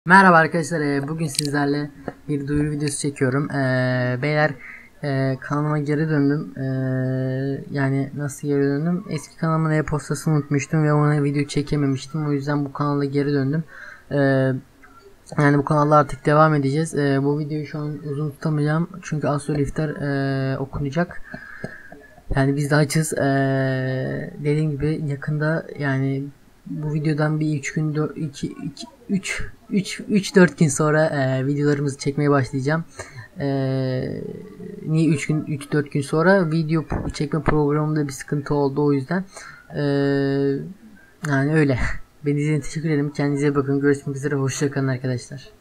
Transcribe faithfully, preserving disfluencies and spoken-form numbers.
Merhaba arkadaşlar, e, bugün sizlerle bir duyuru videosu çekiyorum. E, beyler, e, kanalıma geri döndüm. E, yani nasıl geri döndüm? Eski kanalımın e-postasını unutmuştum ve ona video çekememiştim. O yüzden bu kanala geri döndüm. E, yani bu kanalda artık devam edeceğiz. E, bu videoyu şu an uzun tutamayacağım çünkü az sonra iftar e, okunacak. Yani biz de açız. E, dediğim gibi yakında, yani bu videodan bir üç gün iki üç üç üç dört gün sonra e, videolarımızı çekmeye başlayacağım. E, niye üç gün üç dört gün sonra video çekme programında bir sıkıntı oldu, o yüzden. E, yani öyle. Beni izlediğiniz için teşekkür ederim. Kendinize bakın. Görüşmek üzere. Hoşça kalın arkadaşlar.